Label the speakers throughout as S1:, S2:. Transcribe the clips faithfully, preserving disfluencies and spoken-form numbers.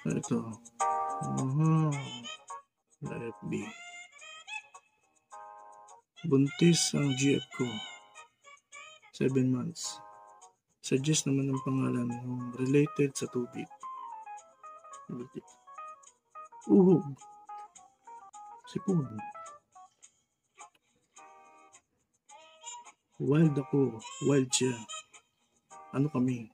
S1: Ito. Uh-huh. F B. Buntis ang G F ko. Seven months. Suggest naman ng pangalan ng related sa tubig. Uhog. Sipon. Wild ako. Wild siya. Ano kami?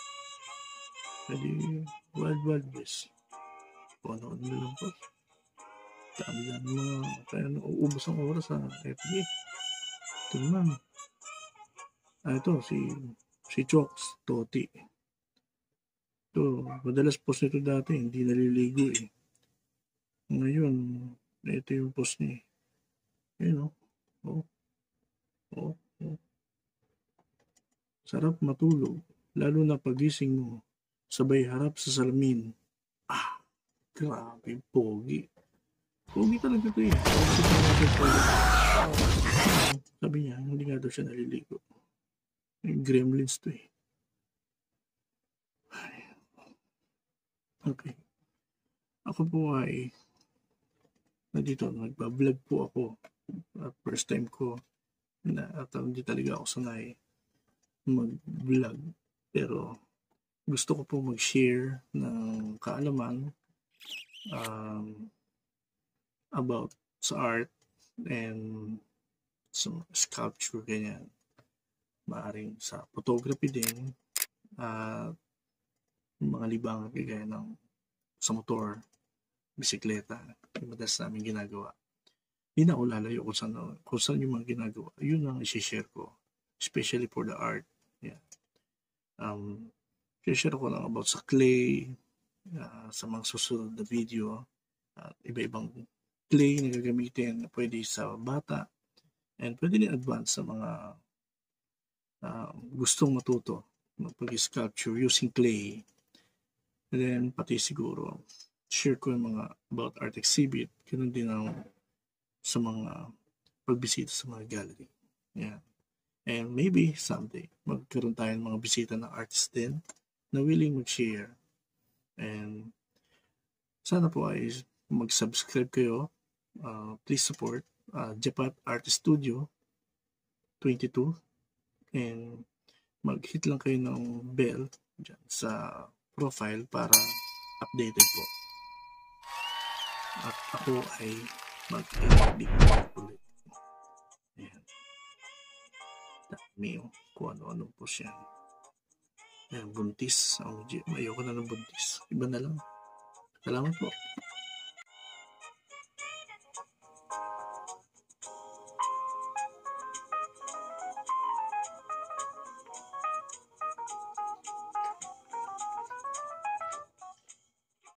S1: Pwede wild wild west. O ano-ano na lang po. Dami lang mga kaya uubos ang oras sa F B. Ito naman. Ah, ito si si Chokes Toti. Ito, madalas post nito dati, hindi naliligo eh. Ngayon, ito yung post niya. Ayun o. Oh. Oh. Oh. Sarap matulog, lalo na pagising mo, sabay harap sa salamin. Ah, grabe, pogi. Pogi talaga ito eh. Sabi niya, hindi nga daw siya naliligo. Yung gremlins to eh. Okay. Ako po ay nandito, nagbablog po ako. First time ko na at hindi talaga ako sanay mag-vlog. Pero gusto ko po mag-share ng kaalaman um, about sa art and some sculpture, ganyan. Maaring sa photography din at uh, mga libangan kagaya ng sa motor, bisikleta, yung madalas namin ginagawa. Hindi na ako lalayo kung saan, kung saan yung mga ginagawa. Yun ang isi-share ko, especially for the art. Yeah. Um, share ko lang about sa clay, uh, sa mga susunod na video, at uh, iba-ibang clay na gagamitin, pwede sa bata, and pwede din advance sa mga uh, gustong matuto mag-sculpture using clay. And then, pati siguro, share ko yung mga about art exhibit, ganun din ang sa mga pagbisita sa mga gallery. Yeah. And maybe someday, magkaroon tayo ng mga bisita ng artist din na willing mag-share. And sana po ay mag-subscribe kayo. Uh, please support uh, Japat Artist Studio twenty-two. And mag-hit lang kayo ng bell dyan sa profile para updated po. At ako ay mag-edit ulit. Ayan. Dami yung kung ano-ano po siya. Ayan, buntis. Ayoko na ng buntis. Iba na lang. Salamat po.